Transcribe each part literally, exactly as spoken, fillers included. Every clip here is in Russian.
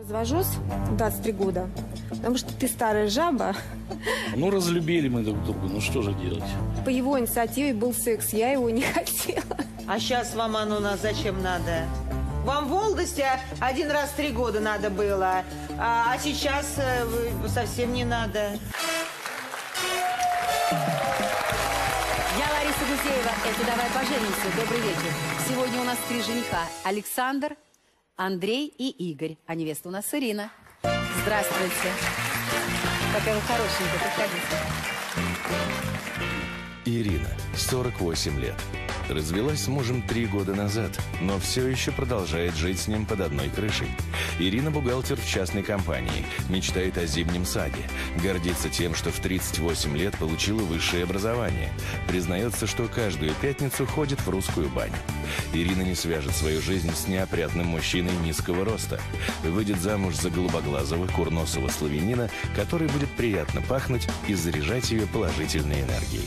Развожусь двадцать три года, потому что ты старая жаба. Ну, разлюбили мы друг друга, ну что же делать? По его инициативе был секс, я его не хотела. А сейчас вам оно на зачем надо? Вам в молодости один раз в три года надо было, а, а сейчас э, совсем не надо. Я Лариса Гузеева, это «Давай поженимся». Добрый вечер. Сегодня у нас три жениха. Александр, Андрей и Игорь. А невеста у нас Ирина. Здравствуйте. Какая вы хорошенькая, приходите. Ирина, сорок восемь лет. Развелась с мужем три года назад, но все еще продолжает жить с ним под одной крышей. Ирина бухгалтер в частной компании, мечтает о зимнем саде, гордится тем, что в тридцать восемь лет получила высшее образование, признается, что каждую пятницу ходит в русскую баню. Ирина не свяжет свою жизнь с неопрятным мужчиной низкого роста. Выйдет замуж за голубоглазого курносого славянина, который будет приятно пахнуть и заряжать ее положительной энергией.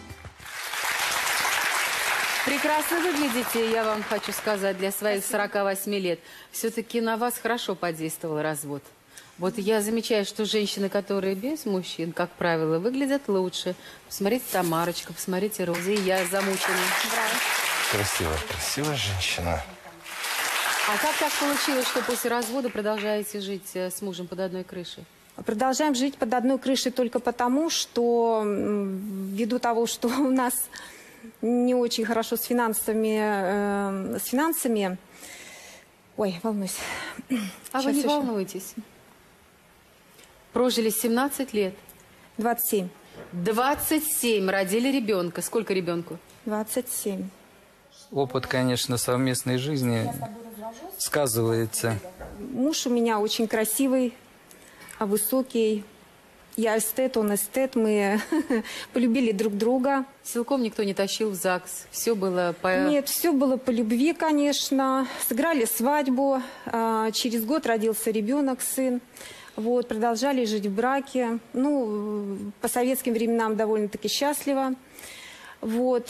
Прекрасно выглядите, я вам хочу сказать, для своих сорока восьми лет. Все-таки на вас хорошо подействовал развод. Вот я замечаю, что женщины, которые без мужчин, как правило, выглядят лучше. Посмотрите, Тамарочка, посмотрите, Роза, и я замучена. Красивая, красивая женщина. А как так получилось, что после развода продолжаете жить с мужем под одной крышей? Продолжаем жить под одной крышей только потому, что ввиду того, что у нас не очень хорошо с финансами, э, с финансами. Ой, волнуюсь. А Сейчас вы не еще. волнуйтесь. Прожили семнадцать лет. двадцать семь. двадцать семь. Родили ребенка. Сколько ребенку? двадцать семь. Опыт, конечно, совместной жизни сказывается. Муж у меня очень красивый, высокий. Я эстет, он эстет. Мы полюбили друг друга. Силком никто не тащил в ЗАГС. Все было по... Нет, все было по любви, конечно. Сыграли свадьбу. Через год родился ребенок, сын. Вот, продолжали жить в браке. Ну, по советским временам довольно-таки счастливо. Вот.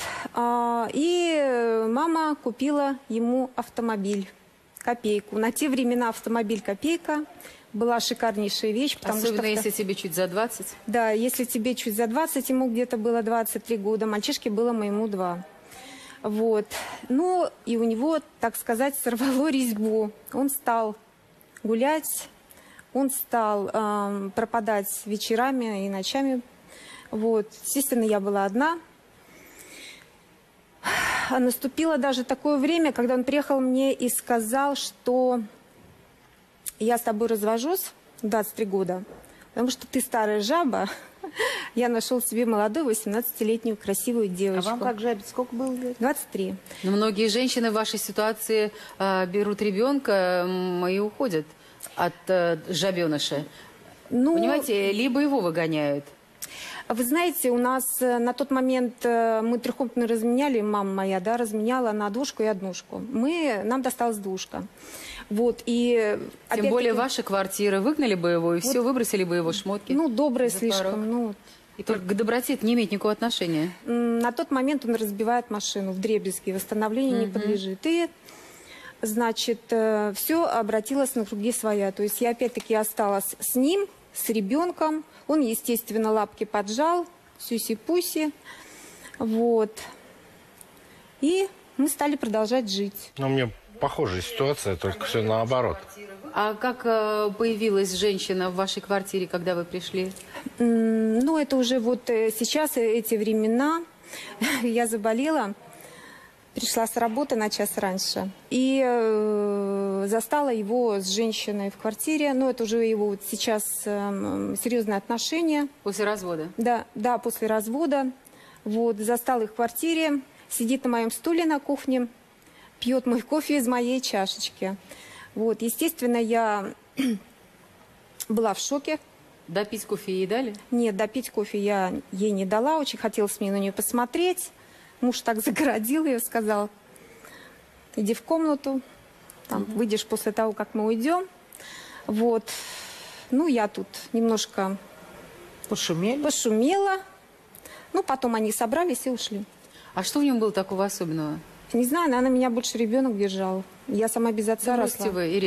И мама купила ему автомобиль, копейку. На те времена автомобиль копейка была шикарнейшая вещь. Потому Особенно что... если тебе чуть за двадцать. Да, если тебе чуть за двадцать, ему где-то было двадцать три года, мальчишке было моему два. Вот. Ну, и у него, так сказать, сорвало резьбу. Он стал гулять, он стал э, пропадать вечерами и ночами. Вот. Естественно, я была одна. А наступило даже такое время, когда он приехал мне и сказал, что я с тобой развожусь двадцать три года, потому что ты старая жаба. Я нашел себе молодую восемнадцатилетнюю красивую девочку. А вам как жабе сколько было лет? двадцать три. Но многие женщины в вашей ситуации э, берут ребенка м, и уходят от э, жабеныша. Ну, Понимаете, либо его выгоняют. вы знаете, у нас на тот момент мы трехкомнатную разменяли, мама моя, да, разменяла на двушку и однушку. Мы, нам досталась двушка. Вот, и Тем более ваша квартира. Выгнали бы его, и вот, все, выбросили бы его шмотки. Ну, доброе слишком. Ну, и только к доброте это не имеет никакого отношения. На тот момент он разбивает машину вдребезги, восстановлению mm-hmm. не подлежит. И, значит, все обратилось на круги своя. То есть я опять-таки осталась с ним, с ребенком. Он, естественно, лапки поджал, сюси-пуси. Вот. И мы стали продолжать жить. Ну, у меня похожая ситуация, только все наоборот. А как э, появилась женщина в вашей квартире, когда вы пришли? Ну, это уже вот сейчас, эти времена. Я заболела, пришла с работы на час раньше. И э, застала его с женщиной в квартире. Ну, это уже его вот сейчас э, серьезные отношения. После развода? Да, да, после развода. Вот, застала их в квартире, сидит на моем стуле на кухне, пьет мой кофе из моей чашечки. Вот, естественно, я была в шоке. Допить кофе ей дали? Нет, допить кофе я ей не дала. Очень хотелось мне на нее посмотреть. Муж так загородил ее, сказал: иди в комнату, там, угу. выйдешь после того, как мы уйдем. Вот. Ну, я тут немножко пошумели. пошумела. Ну, потом они собрались и ушли. А что в нем было такого особенного? Не знаю, наверное, меня больше ребенок держал. Я сама без отца росла. Бросьте вы, Ирин.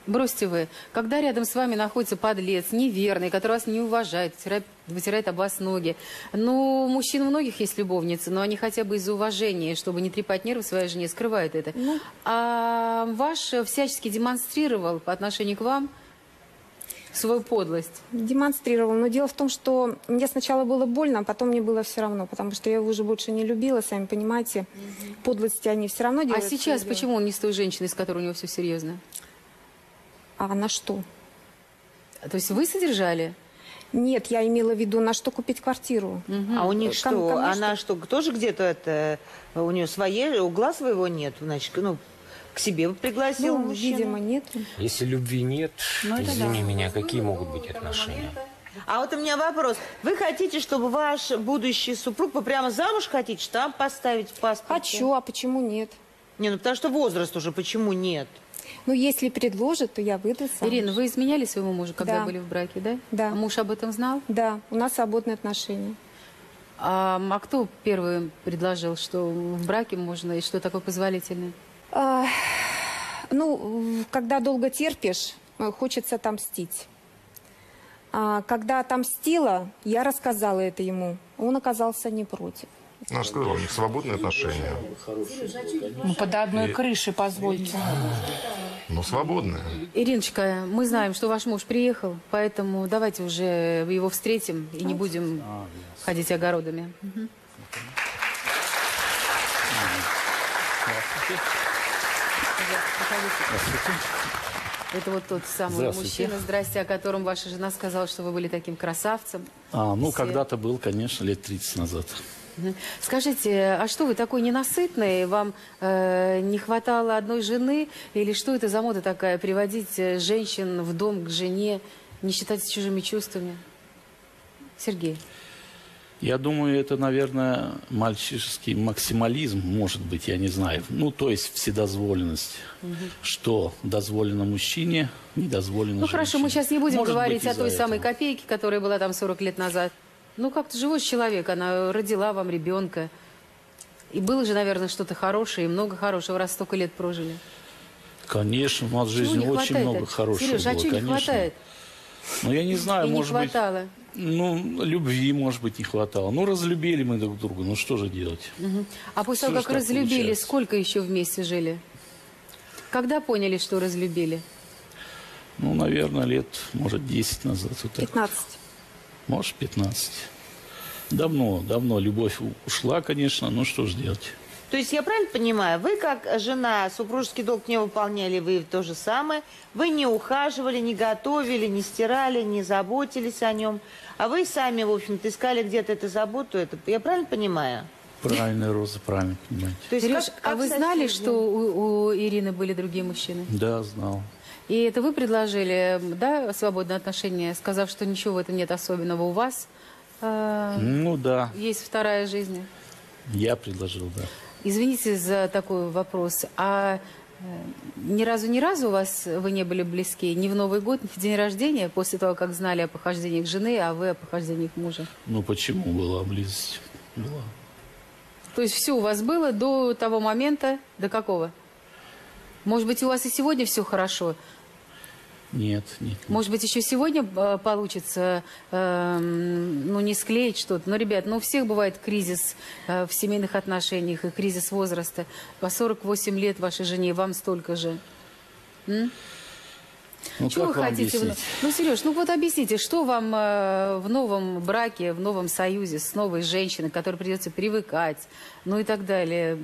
Бросьте вы. Когда рядом с вами находится подлец, неверный, который вас не уважает, вытирает, вытирает об вас ноги. Ну, у мужчин у многих есть любовницы, но они хотя бы из-за уважения, чтобы не трепать нервы своей жене, скрывают это. Ну. А ваш всячески демонстрировал по отношению к вам свою подлость. Демонстрировал. Но дело в том, что мне сначала было больно, а потом мне было все равно, потому что я его уже больше не любила, сами понимаете. Угу. Подлости они все равно А делают. сейчас почему он не с той женщиной, с которой у него все серьезно? А на что? То есть вы содержали? Нет, я имела в виду, на что купить квартиру. Угу. А у них Ком- что? кому Она что, тоже где-то это... У нее своей, угла своего нет, значит, ну, к себе пригласил Ну, мужчину. видимо, нет. Если любви нет, Ну, это извини да. меня, какие могут быть отношения? А вот у меня вопрос. Вы хотите, чтобы ваш будущий супруг, вы прямо замуж хотите, штамп поставить в паспорте? Хочу, а почему нет? Не, ну потому что возраст уже, почему нет? Ну, если предложат, то я выйду замуж. Ирина, вы изменяли своему мужу, когда Да. были в браке, да? Да. А муж об этом знал? Да, у нас свободные отношения. А, а кто первый предложил, что в браке можно и что такое позволительное? А, ну, когда долго терпишь, хочется отомстить. А, когда отомстила, я рассказала это ему. Он оказался не против. Ну, я же сказал, у них свободные отношения. Ну, под одной крышей, позвольте. Ну, свободные. Ириночка, мы знаем, что ваш муж приехал, поэтому давайте уже его встретим и не будем ходить огородами. Мгм. Это вот тот самый Здравствуйте. мужчина, здрасте, о котором ваша жена сказала, что вы были таким красавцем. А, ну, Все. когда-то был, конечно, лет тридцать назад. Мгм. Скажите, а что вы такой ненасытный? Вам э, не хватало одной жены? Или что это за мода такая, приводить э, женщин в дом к жене, не считать чужими чувствами? Сергей. Я думаю, это, наверное, мальчишеский максимализм, может быть, я не знаю. Ну, то есть вседозволенность. Что дозволено мужчине, не дозволено Ну хорошо, женщине. мы сейчас не будем Может говорить быть, о той из-за самой этого. копейке, которая была там сорок лет назад. Ну как-то живой человек, она родила вам ребенка. И было же, наверное, что-то хорошее, и много хорошего, раз столько лет прожили. Конечно, у нас в Чего жизни не очень хватает? много хорошего Сереж, а было, чего не конечно. хватает? Ну, я не знаю, И не может быть... хватало. Ну, любви, может быть, не хватало. Ну, разлюбили мы друг друга, ну что же делать? Мгм. А после Всё того, ж как так разлюбили, получается. сколько еще вместе жили? Когда поняли, что разлюбили? Ну, наверное, лет, может, десять назад. Вот так. пятнадцать. Может, пятнадцать. Давно, давно любовь у- ушла, конечно, ну что же делать? То есть я правильно понимаю, вы как жена супружеский долг не выполняли, вы то же самое, вы не ухаживали, не готовили, не стирали, не заботились о нем, а вы сами, в общем-то, искали где-то эту заботу, это, я правильно понимаю? Правильно, Роза, правильно понимаете. То есть Сереж, как- а как вы знали, соседи? что у, у Ирины были другие мужчины? Да, знал. И это вы предложили, да, свободные отношения, сказав, что ничего в этом нет особенного у вас? э, Ну да, Есть вторая жизнь. я предложил, да. Извините за такой вопрос. А э, ни разу, ни разу у вас вы не были близки? Ни в Новый год, ни в день рождения, после того, как знали о похождениях жены, а вы о похождениях мужа? Ну почему была близость? Была. То есть все у вас было до того момента, до какого? Может быть, у вас и сегодня все хорошо? Нет, нет. Может быть, еще сегодня э, получится, э, ну, не склеить что-то. Но, ребят, ну, у всех бывает кризис э, в семейных отношениях и кризис возраста. По сорок восемь лет вашей жене, вам столько же. М? Ну Чего как вы вам хотите? в- объяснить? Ну, Сереж, ну вот объясните, что вам э, в новом браке, в новом союзе с новой женщиной, к которой придется привыкать, ну и так далее.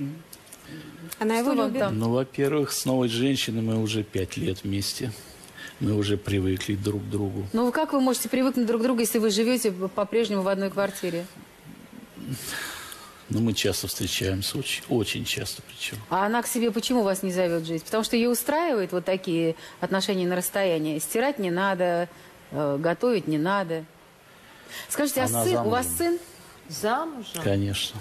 Она его Что вам любит. там? Ну, во-первых, с новой женщиной мы уже пять лет вместе. Мы уже привыкли друг к другу. Ну, как вы можете привыкнуть друг к другу, если вы живете по-прежнему в одной квартире? Но мы часто встречаемся, очень, очень часто причем. А она к себе почему вас не зовет жить? Потому что ее устраивает вот такие отношения на расстоянии. Стирать не надо, э, готовить не надо. Скажите, а Она сын, у вас замужем. сын? Замужем? Конечно.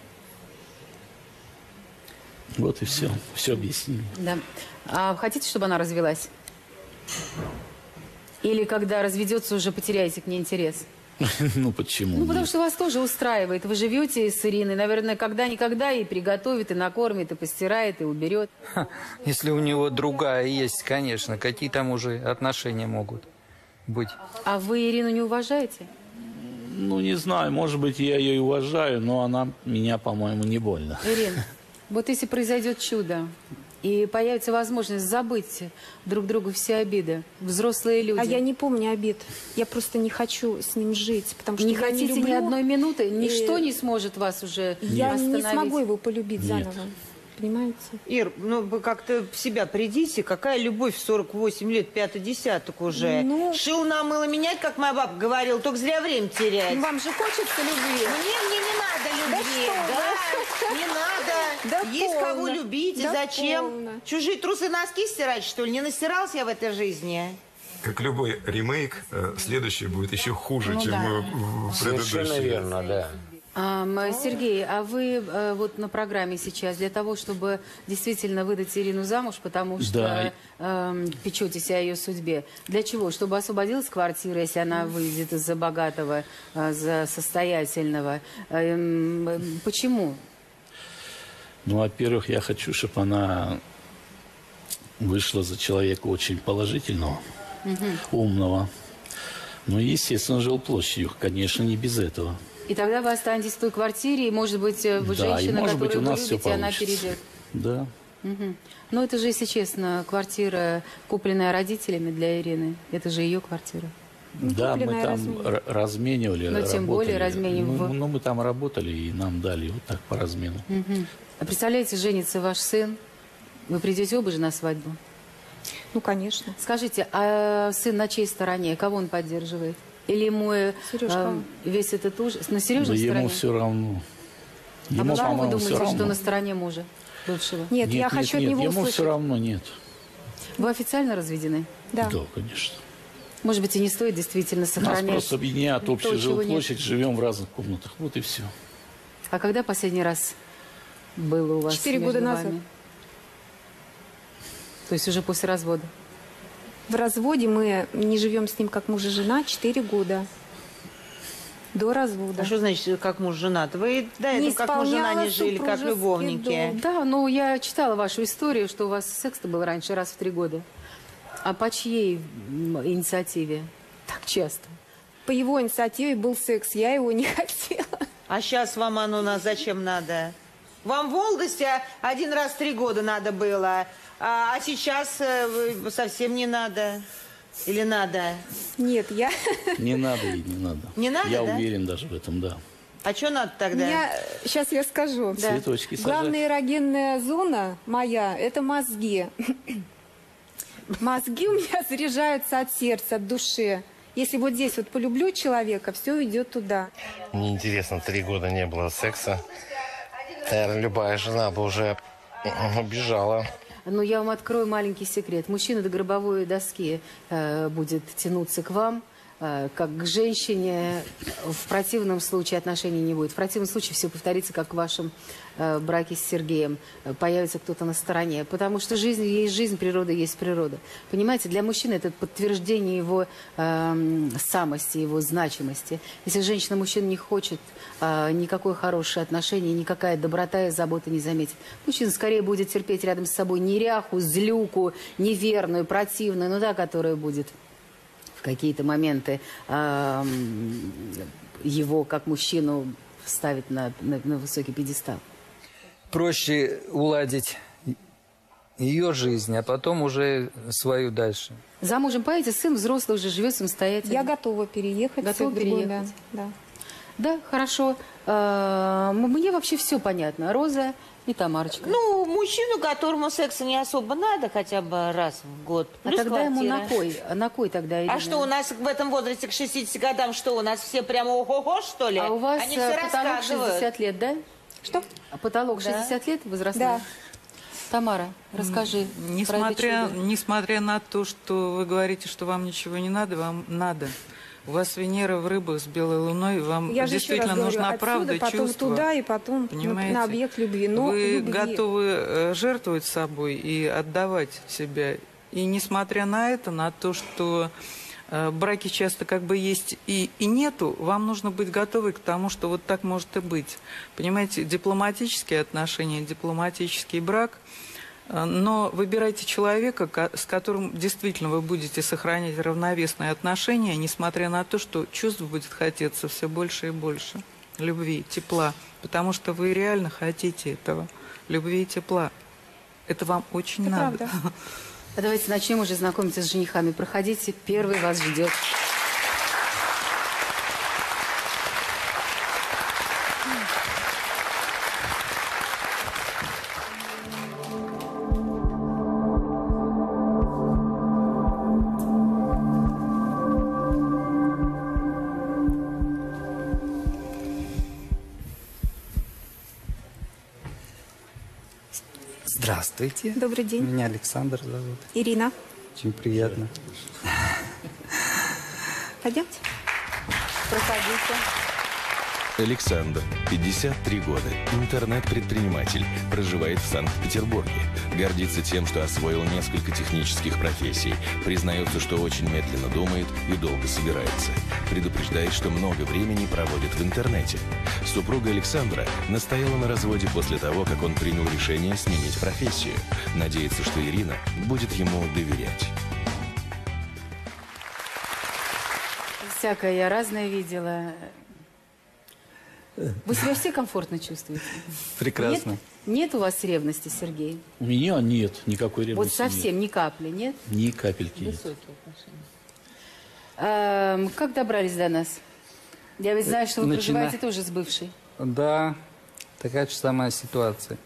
Вот и все. Все объяснили. Да. А хотите, чтобы она развелась? Или когда разведется, уже потеряете к ней интерес? Ну, почему? Ну, потому нет? что вас тоже устраивает. Вы живете с Ириной, наверное, когда-никогда и приготовит, и накормит, и постирает, и уберет. Ха, если у него другая есть, конечно, какие там уже отношения могут быть. А вы Ирину не уважаете? Ну, не знаю, может быть, я ее и уважаю, но она меня, по-моему, не больно. Ирина, вот если произойдет чудо, и появится возможность забыть друг другу все обиды, взрослые люди. А я не помню обид. Я просто не хочу с ним жить, потому что не я хотите не люблю, ни одной минуты, ничто и не сможет вас уже Я остановить. не смогу его полюбить Нет. заново. Понимаете? Ир, ну вы как-то в себя придите. Какая любовь в сорок восемь лет, пятый десяток уже. Ну. Шил на мыло менять, как моя бабка говорила, только зря время терять. Ну, вам же хочется любви. Мне, мне не надо любви, Да да, не надо. Да Есть полно. кого любить, и Да зачем? полно. Чужие трусы носки стирать, что ли? Не настирался я в этой жизни? Как любой ремейк, э, следующий будет еще хуже, Ну чем да. э, в Совершенно предыдущий. верно, да. А, м, Сергей, а вы э, вот на программе сейчас для того, чтобы действительно выдать Ирину замуж, потому что Да. эм, печетесь о ее судьбе. Для чего? Чтобы освободилась квартира, если она выйдет из-за богатого, э, за состоятельного. Эм, э, почему? Ну, во-первых, я хочу, чтобы она вышла за человека очень положительного, умного. Ну, и, естественно, жилплощадью, конечно, не без этого. И тогда вы останетесь в той квартире, и, может быть, э, вы Да, и, женщина, может которую быть, у вы нас всё любите, она получится. перейдет. Да. Мгм. Ну, это же, если честно, квартира, купленная родителями для Ирины. Это же ее квартира. Да, мы купленная там разменивали. р- разменивали, Но тем более работали. разменив- Ну, ну, мы там работали, и нам дали вот так по размену. Мгм. А представляете, женится ваш сын, вы придете оба же на свадьбу. Ну, конечно. Скажите, а сын на чьей стороне? Кого он поддерживает? Или ему э, Сережка. э, весь этот ужас? На Да Сережной ему стороне? все равно. А Ему, почему вы по-моему, думаете, все что равно. на стороне мужа бывшего? Нет, я хочу от нет, него ему услышать. все равно нет. Вы официально разведены? Да. Да, конечно. Может быть, и не стоит действительно Нас сохранять просто объединяет то, общая чего нет. жилплощадь, живем в разных комнатах. Вот и все. А когда последний раз было у вас Четыре между года вами? назад. То есть уже после развода? В разводе мы не живем с ним как муж и жена четыре года. До развода. А что значит, как муж женат? Вы до Не этого как муж жена не исполняла жили, как супружеский любовники. долг. Да, ну я читала вашу историю, что у вас секс-то был раньше раз в три года. А по чьей м, инициативе так часто? По его инициативе был секс, я его не хотела. А сейчас вам оно на зачем надо? Вам в молодости один раз в три года надо было, а, а сейчас э, вы- совсем не надо. Или надо? Нет, я... Не надо и не надо. Не надо, Я да? уверен даже в этом, да. А что надо тогда? Я... Сейчас я скажу. Цветочки сажать. Главная эрогенная зона моя – это мозги. Мозги у меня заряжаются от сердца, от души. Если вот здесь вот полюблю человека, все идет туда. Мне интересно, три года не было секса. Наверное, любая жена бы уже убежала. Но я вам открою маленький секрет. Мужчина до гробовой доски э, будет тянуться к вам, э, как к женщине. В противном случае отношений не будет. В противном случае все повторится, как в вашем э, браке с Сергеем. Э, Появится кто-то на стороне. Потому что жизнь есть жизнь, природа есть природа. Понимаете, для мужчины это подтверждение его э, самости, его значимости. Если женщина мужчину не хочет, э, никакое хорошее отношение, никакая доброта и забота не заметит. Мужчина скорее будет терпеть рядом с собой неряху, злюку, неверную, противную, но та, которая будет в какие-то моменты э, его, как мужчину, ставить на, на, на высокий пьедестал. Проще уладить ее жизнь, а потом уже свою дальше. Замужем, понимаете, сын взрослый уже живет самостоятельно. Я готова переехать. Готова в другой, переехать. Да, да. Да, хорошо. Э, Мне вообще все понятно. Роза и Тамарочка. Ну, мужчину, которому секса не особо надо, хотя бы раз в год. а Плюс тогда ему квартира. на кой? А на кой тогда, Ирина? А что, у нас в этом возрасте к шестидесяти годам, что у нас все прямо ого-го, что ли? А у вас Они э, все потолок рассказывают. шестьдесят лет, да? Что? А потолок Да. шестьдесят лет возрастной? Да. Тамара, расскажи. Несмотря, про это чудо. несмотря на то, что вы говорите, что вам ничего не надо, вам надо. У вас Венера в рыбах с белой луной, вам Я же еще раз действительно говорю, нужна отсюда, правда, потом чувство. туда и потом на, Понимаете? на объект любви. Но Вы любви. готовы э, жертвовать собой и отдавать себя. И несмотря на это, на то, что э, браки часто как бы есть и, и нету, вам нужно быть готовы к тому, что вот так может и быть. Понимаете, дипломатические отношения, дипломатический брак, э, но выбирайте человека, ко- с которым действительно вы будете сохранять равновесные отношения, несмотря на то, что чувств будет хотеться все больше и больше. Любви, тепла. Потому что вы реально хотите этого. Любви и тепла. Это вам очень Это надо. правда. А давайте начнем уже знакомиться с женихами. Проходите, первый вас ждет. Здравствуйте. Добрый день. Меня Александр зовут. Ирина. Очень приятно. Пойдемте. Проходите. Александр, пятьдесят три года, интернет-предприниматель, проживает в Санкт-Петербурге. Гордится тем, что освоил несколько технических профессий. Признается, что очень медленно думает и долго собирается. Предупреждает, что много времени проводит в интернете. Супруга Александра настояла на разводе после того, как он принял решение сменить профессию. Надеется, что Ирина будет ему доверять. Всякое я разное видела. Вы себя все комфортно чувствуете? Прекрасно. Нет, нет у вас ревности, Сергей? У меня нет никакой Вот ревности. совсем ни капли, нет? Нет. Ни капельки нет. Высокие отношения. Эм, как добрались до нас? Я ведь знаю, что вы Начина- проживаете тоже с бывшей. Да, такая же самая ситуация.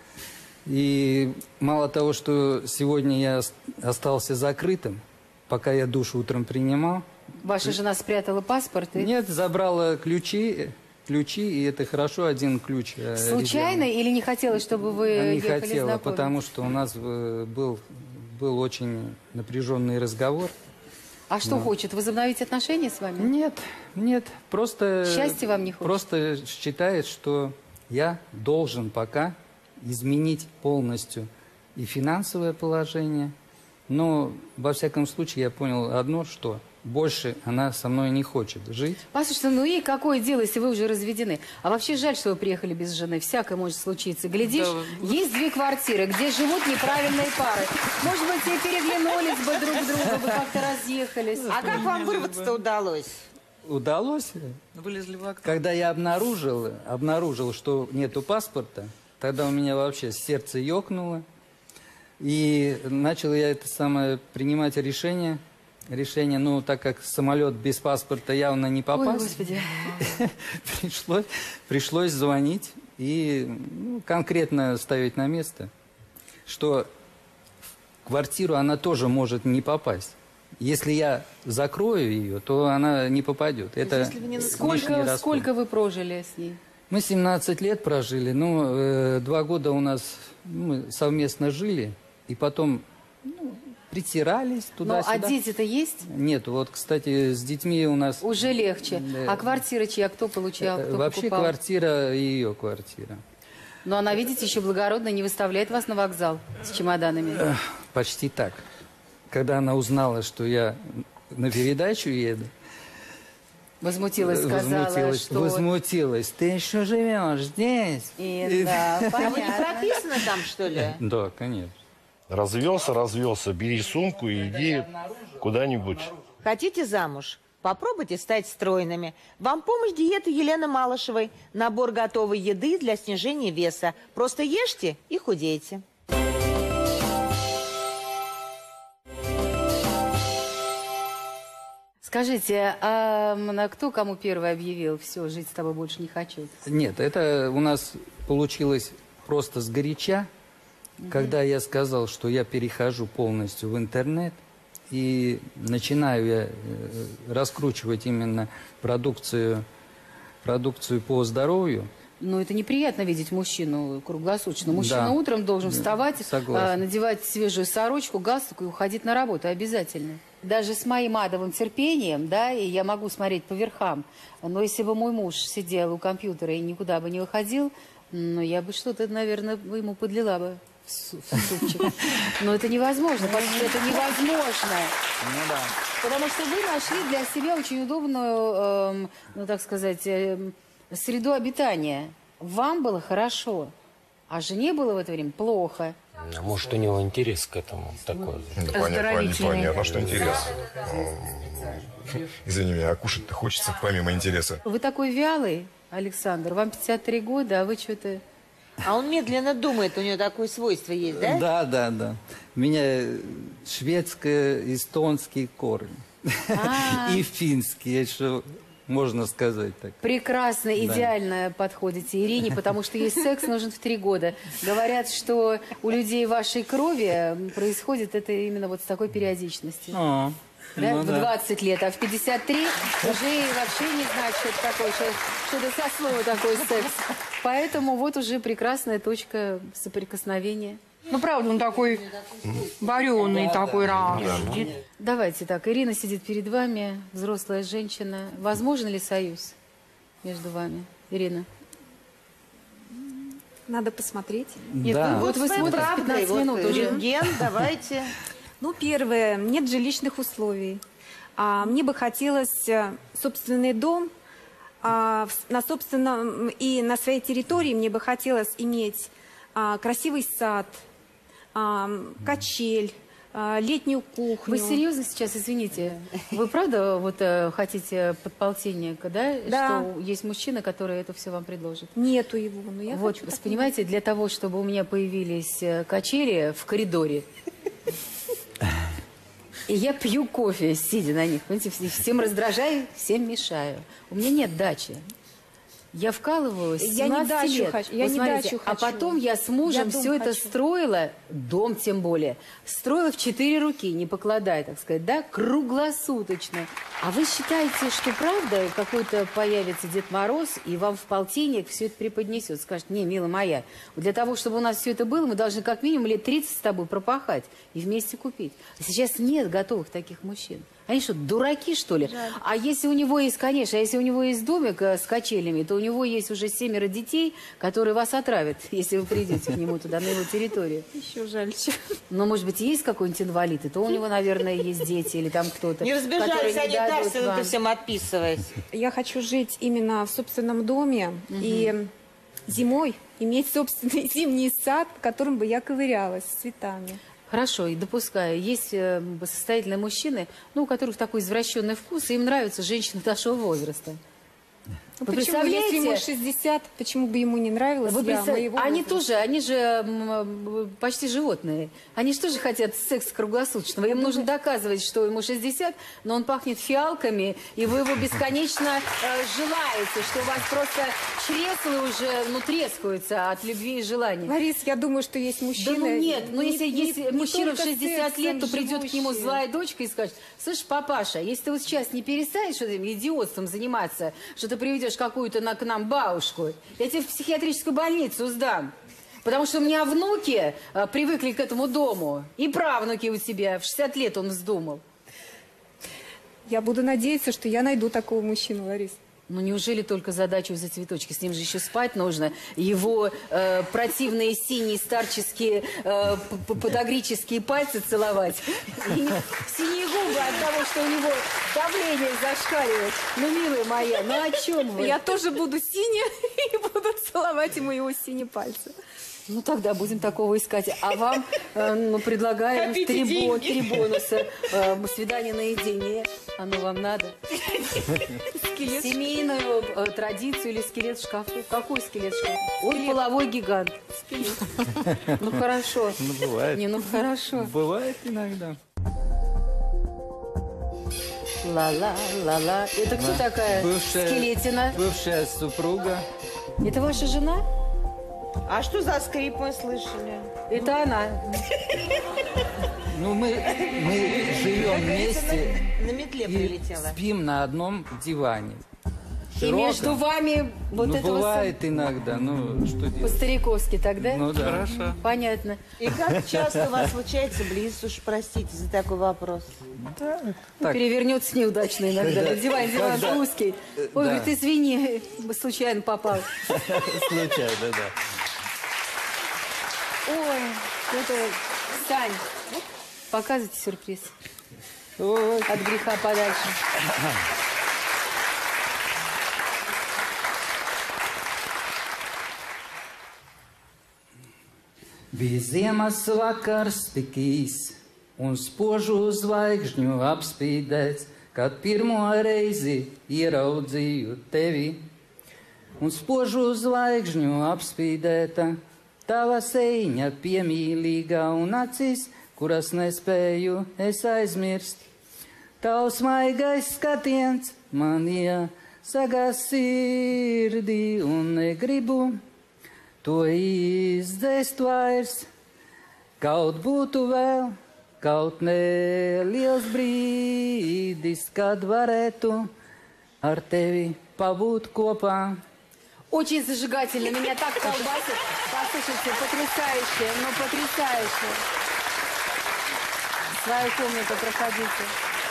И мало того, что сегодня я ост- остался закрытым, пока я душ утром принимал. Ваша жена спрятала паспорт и... Нет, забрала ключи, ключи, и это хорошо, один ключ. э, Случайно резервный. или не хотела, чтобы вы Не ехали хотела, знакомиться? потому что у нас э, был, был очень напряженный разговор. А что Ну. хочет? Возобновить отношения с вами? Нет, нет, просто... Счастья вам не хочет? Просто считает, что я должен пока изменить полностью и финансовое положение. Но, во всяком случае, я понял одно, что больше она со мной не хочет жить. Послушайте, ну и какое дело, если вы уже разведены? А вообще жаль, что вы приехали без жены. Всякое может случиться. Глядишь, Да. есть две квартиры, где живут неправильные пары. Может быть, и переглянулись бы друг к другу, бы как-то разъехались. А как вам вырваться-то удалось? Удалось, Вылезли в окно. когда я обнаружил, обнаружил, что нету паспорта, тогда у меня вообще сердце ёкнуло. И начал я это самое принимать решение. Решение, ну, так как самолет без паспорта явно не Ой, попасть, Господи. пришлось, пришлось звонить и ну, конкретно ставить на место, что в квартиру она тоже может не попасть. Если я закрою ее, то она не попадет. Это если вы не- лишний Сколько, расход. сколько вы прожили с ней? Мы семнадцать лет прожили, ну, э, два года у нас ну, мы совместно жили, и потом ну, притирались Ну, туда-сюда. а дети-то есть? Нет, вот, кстати, с детьми у нас... Уже легче. Да. А квартира чья? Кто получал? э, Кто Вообще покупал? квартира ее квартира. Но она, видите, еще благородно не выставляет вас на вокзал с чемоданами. Эх, почти так. Когда она узнала, что я на передачу еду, Возмутилась, сказала, возмутилась, что... возмутилась. Ты еще живешь здесь? И, да, А вы не понятно. прописаны там, что ли? Да, конечно. Развелся, развелся, бери сумку и иди куда-нибудь. Хотите замуж? Попробуйте стать стройными. Вам помощь диеты Елены Малышевой. Набор готовой еды для снижения веса. Просто ешьте и худейте. Скажите, а м, кто кому первый объявил? Все, жить с тобой больше не хочу. Нет, это у нас получилось просто сгоряча, когда я сказал, что я перехожу полностью в интернет и начинаю я э, раскручивать именно продукцию, продукцию по здоровью. Ну, это неприятно видеть мужчину круглосуточно. Мужчина Да. утром должен вставать, Согласен. а, надевать свежую сорочку, галстук и уходить на работу обязательно. Даже с моим адовым терпением, да, и я могу смотреть по верхам. Но если бы мой муж сидел у компьютера и никуда бы не выходил, ну, я бы что-то, наверное, ему подлила бы в су- в супчик. Но это невозможно, потому что это невозможно. Ну да. Потому что вы нашли для себя очень удобную, эм, ну так сказать, эм, среду обитания. Вам было хорошо, а жене было в это время плохо. А может, у него интерес к этому такой? Да, понятно, понятно, что интерес. Ну, извини меня, а кушать-то хочется помимо интереса. Вы такой вялый, Александр, вам пятьдесят три года, а вы что-то... А он медленно думает, у него такое свойство есть, да? Да, да, да. У меня шведско-эстонский корень. А. И финский, что можно сказать так. Прекрасно, Да. идеально подходите Ирине, потому что ей секс нужен в три года. Говорят, что у людей вашей крови происходит это именно вот с такой периодичностью. О, Да? ну В да. двадцать лет, а в пятьдесят три уже и вообще не знают, что это такое, что, что это со слова такой секс. Поэтому вот уже прекрасная точка соприкосновения. Ну, правда, он такой вареный, такой раз. Давайте так, Ирина сидит перед вами, взрослая женщина. Возможен ли союз между вами, Ирина? Надо посмотреть. Нет, Да. ну, вот вы смотрите правдой, пятнадцать вот минут уже. рентген, давайте. Ну, первое, нет жилищных условий. А, мне бы хотелось э, собственный дом, а, в- на собственном и на своей территории мне бы хотелось иметь а, красивый сад, а, качель, а, летнюю кухню. Вы серьезно сейчас, извините, вы правда вот э, хотите подполтинника, да? Да. Что есть мужчина, который это все вам предложит? Нету его, но я Вот, хочу такого. понимаете, для того, чтобы у меня появились э, качели в коридоре, и я пью кофе, сидя на них, понимаете, вс- всем раздражаю, всем мешаю. У меня нет дачи. Я вкалываю с Я не семнадцати дачу лет. хочу, я Вот не смотрите, дачу А хочу. потом я с мужем Я дом все это хочу. строила, дом тем более, строила в четыре руки, не покладая, так сказать, да, круглосуточно. А вы считаете, что правда какой-то появится Дед Мороз, и вам в полтинник все это преподнесет? Скажет, не, милая моя, вот для того, чтобы у нас все это было, мы должны как минимум лет тридцать с тобой пропахать и вместе купить. А сейчас нет готовых таких мужчин. Они что, дураки, что ли? А если у него есть, конечно, а если у него есть домик э, с качелями, то у него есть уже семеро детей, которые вас отравят, если вы придете к нему туда, на его территорию. Еще жальче. Но, может быть, есть какой-нибудь инвалид, и то у него, наверное, есть дети или там кто-то. Не разбежались которые не они так, дадут что вам. ты всем отписываясь. Я хочу жить именно в собственном доме и зимой иметь собственный зимний сад, которым бы я ковырялась с цветами. Хорошо, и допускаю, есть э, состоятельные мужчины, ну, у которых такой извращенный вкус, и им нравятся женщины нашего возраста. Ну, Вы почему, представляете? если ему шестьдесят, почему бы ему не нравилось? Вы я представ- моего Они возраста? тоже, они же м, почти животные. Они же тоже хотят секс круглосуточного. Им нужно доказывать, что ему шестьдесят, но он пахнет фиалками, и вы его бесконечно э, желаете, что у вас просто чресла уже ну, трескаются от любви и желания. Ларис, я думаю, что есть Да мужчины... ну нет, ну не- если не- есть не мужчина в только шестьдесят лет, то сексом придет к нему живущие. злая дочка и скажет, слышь, папаша, если ты вот сейчас не перестанешь что-то идиотством заниматься, что ты приведешь какую-то на, к нам бабушку, я тебя в психиатрическую больницу сдам. Потому что у меня внуки а, привыкли к этому дому, и правнуки у тебя, в шестьдесят лет он вздумал. Я буду надеяться, что я найду такого мужчину, Ларис. Ну неужели только задачу за цветочки? С ним же еще спать нужно. Его э, противные синие старческие э, п- п- подагрические пальцы целовать. И синие губы от того, что у него давление зашкаливает. Ну, милая моя, ну о чем вы? Я тоже буду синяя и буду целовать ему его синие пальцы. Ну тогда будем такого искать. А вам э, ну, предлагаем Копите три, бо- деньги. три бонуса. Э, свидание наедине. Оно вам надо? Скелет. Семейную э, традицию или скелет в шкафу? Какой скелет в шкафу? Ой, половой гигант. Ну хорошо. Ну, бывает. Не, ну хорошо. Бывает иногда. Ла-ла, ла-ла. Это кто такая? Бывшая- Скелетина. Бывшая супруга. Это ваша жена? А что за скрип мы слышали? Это она. Ну, мы, мы живем вместе На, на метле и прилетела. спим на одном диване. И Широком. между вами вот Ну, это вот бывает иногда, ну, что делать? по-стариковски тогда? Ну, да. Хорошо. Понятно. И как часто у вас случается близ, уж простите за такой вопрос? Так. Перевернется неудачно иногда. Когда- Диван, диван когда- узкий. Ой, Да. говорит, извини, случайно попал. Случайно, да. Ой, Это, Сань, показывайте сюрприз. Ой. От греха подальше. Bija ziemas vakars tik īs, un spožu zvaigžņu apspīdēts, kad pirmo reizi ieraudzīju tevi. Un spožu zvaigžņu apspīdēta, tava seiņa piemīlīga un acis, kuras nespēju es aizmirst. Tavs maigais skatiens man iesaga sirdī un negribu to izdzēst vairs. Kaut būtu vēl, kaut neliels brīdis, kad varētu ar tevi pabūt kopā. Очень зажигательно. Меня так колбасит. Послушайте, потрясающе, ну потрясающе. В свою комнату проходите.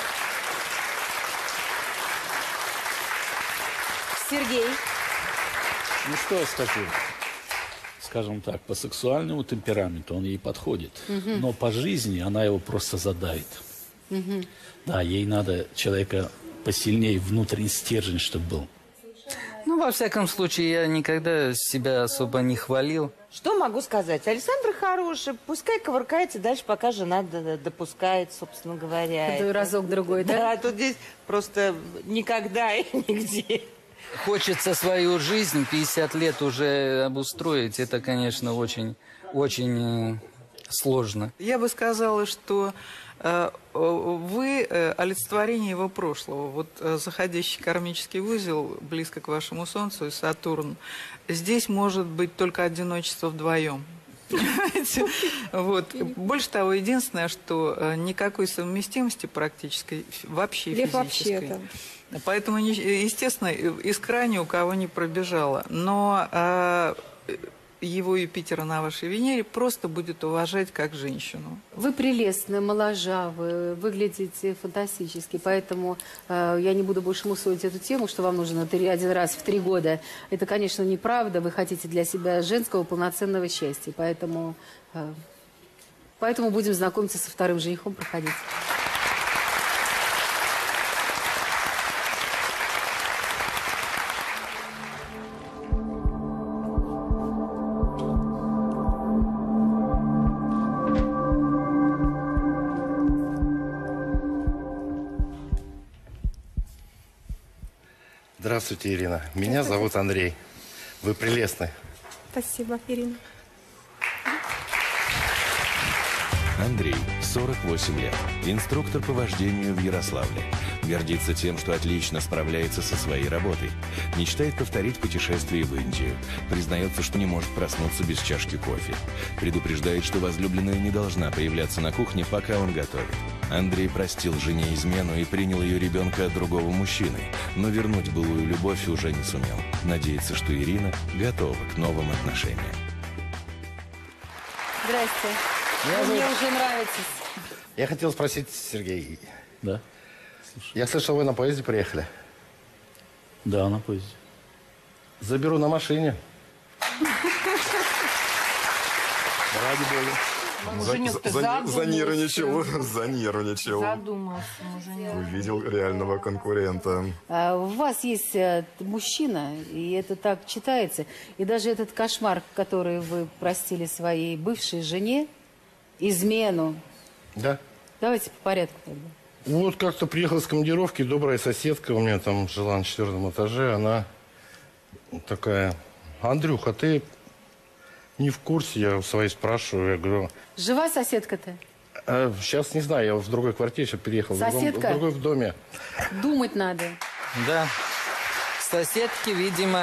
Сергей. Ну что я скажу? Скажем так, по сексуальному темпераменту он ей подходит, угу. но по жизни она его просто задавит. Угу. Да, ей надо человека посильнее, внутренний стержень, чтобы был. Ну, во всяком случае, я никогда себя особо не хвалил. Что могу сказать? Александр хороший, пускай ковыркается дальше, пока жена допускает, собственно говоря. Это разок-другой, да? Да, тут здесь просто никогда и нигде. Хочется свою жизнь пятьдесят лет уже обустроить. Это, конечно, очень, очень э, сложно. Я бы сказала, что э, вы э, олицетворение его прошлого. Вот э, заходящий кармический узел близко к вашему Солнцу и Сатурн. Здесь может быть только одиночество вдвоем. Вот. Больше того, единственное, что э, никакой совместимости практической, вообще физической. Поэтому, естественно, искра ни у кого не пробежала. Но э, его Юпитера на вашей Венере просто будет уважать как женщину. Вы прелестны, моложавы, выглядите фантастически, поэтому э, я не буду больше мусолить эту тему, что вам нужно один раз в три года. Это, конечно, неправда. Вы хотите для себя женского полноценного счастья, поэтому, э, поэтому будем знакомиться со вторым женихом, проходить. Здравствуйте, Ирина. Меня зовут Андрей. Вы прелестны. Спасибо, Ирина. Андрей, сорок восемь лет, инструктор по вождению в Ярославле. Гордится тем, что отлично справляется со своей работой. Мечтает повторить путешествие в Индию. Признается, что не может проснуться без чашки кофе. Предупреждает, что возлюбленная не должна появляться на кухне, пока он готовит. Андрей простил жене измену и принял ее ребенка от другого мужчины, но вернуть былую любовь уже не сумел. Надеется, что Ирина готова к новым отношениям. Здрасте. Я Вы мне зовут- уже нравитесь. Я хотел спросить, Сергей. Да. Я слышал, вы на поезде приехали. Да, на поезде. Заберу на машине. Ради бога. Муженек-то За- задумался. Занервничал, занервничал. Задумался муженек. Увидел реального конкурента. А, У вас есть э, мужчина, и это так читается. И даже этот кошмар, который вы простили своей бывшей жене, измену. Да. Давайте по порядку тогда. Вот как-то приехала с командировки, добрая соседка у меня там жила на четвертом этаже. Она такая: Андрюха, ты не в курсе? Я у своей спрашиваю, я говорю... Жива соседка-то? «А, сейчас не знаю, я в другой квартире сейчас переехал. В другом- Соседка? в другой в доме. Думать надо. Да. Соседки, видимо,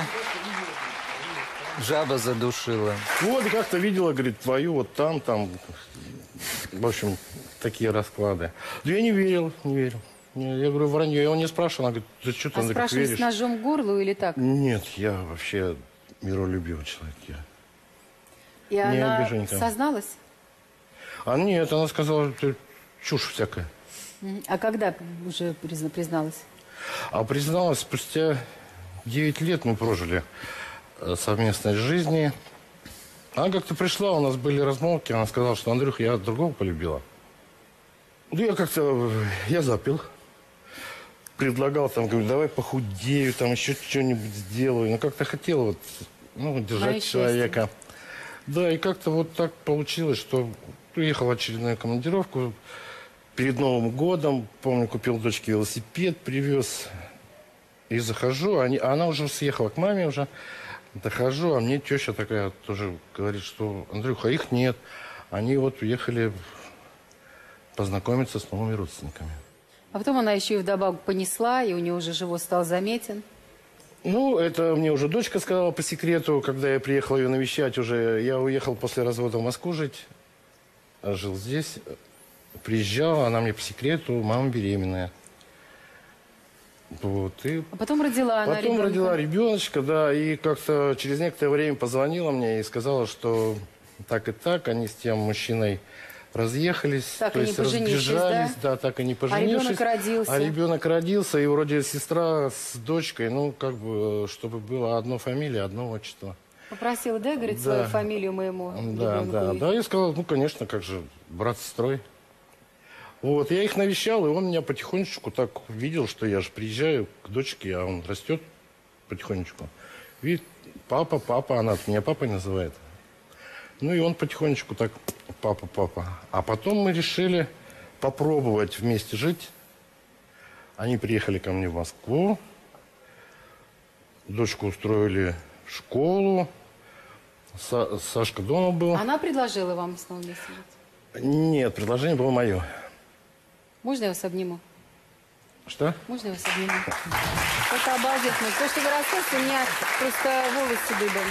жаба задушила. Вот, и как-то видела, говорит, твою вот там, там. В общем, такие расклады. Да я не верил, не верил. Не, Я говорю, вранье. Я его не спрашивал. Она говорит, да что ты, А Андрей, спрашивали веришь? с ножом к горлу или так? Нет, я вообще миролюбивый человек. Я. И Не она обиженька. созналась? А нет, она сказала, ты чушь всякая. М. А когда уже призна- призналась? А призналась, спустя девять лет мы прожили э, совместной жизни. Она как-то пришла, у нас были размолвки, она сказала, что Андрюх, я другого полюбила. Ну, я как-то, я запил. Предлагал, там, говорю, давай похудею, там еще что-нибудь сделаю. Ну, как-то хотел вот, ну, держать человека. Да, и как-то вот так получилось, что уехал в очередную командировку. Перед Новым годом, помню, купил дочке велосипед, привез. И захожу, они, а она уже съехала к маме уже. Дохожу, а мне теща такая тоже говорит, что, Андрюха, их нет. Они вот уехали познакомиться с новыми родственниками. А потом она еще и вдобавок понесла, и у нее уже живот стал заметен. Ну, это мне уже дочка сказала по секрету, когда я приехал ее навещать уже. Я уехал после развода в Москву жить, жил здесь. Приезжал, она мне по секрету, мама беременная. Вот, и а потом родила она Потом ребенка. родила ребеночка, да, и как-то через некоторое время позвонила мне и сказала, что так и так, они с тем мужчиной разъехались, так то они есть поженившись, разбежались, да? да, так и не А поженившись. ребенок родился. А ребенок родился, и вроде сестра с дочкой, ну, как бы, чтобы было одно фамилия, одно отчество. Попросила, да, говорит, Да. свою фамилию моему Да, ребенку? да, да, я сказал, ну, конечно, как же, брат с сестрой. Вот, я их навещал, и он меня потихонечку так видел, что я же приезжаю к дочке, а он растет потихонечку. Видит, папа, папа, она меня папой называет. Ну, и он потихонечку так, папа, папа. А потом мы решили попробовать вместе жить. Они приехали ко мне в Москву, дочку устроили в школу, Са- Сашка дома был. Она предложила вам снова вместе жить? Нет, предложение было мое. Можно я вас обниму? Что? Можно я вас обниму? Это обалденно. То, что вы рассказываете, у меня просто волосы дыбом.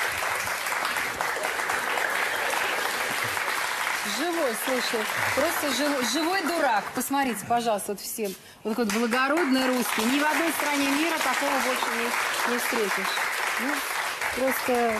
Живой, слушай. Просто жив- живой дурак. Посмотрите, пожалуйста, вот всем. Вот такой благородный русский. Ни в одной стране мира такого больше не, не встретишь. Ну, просто...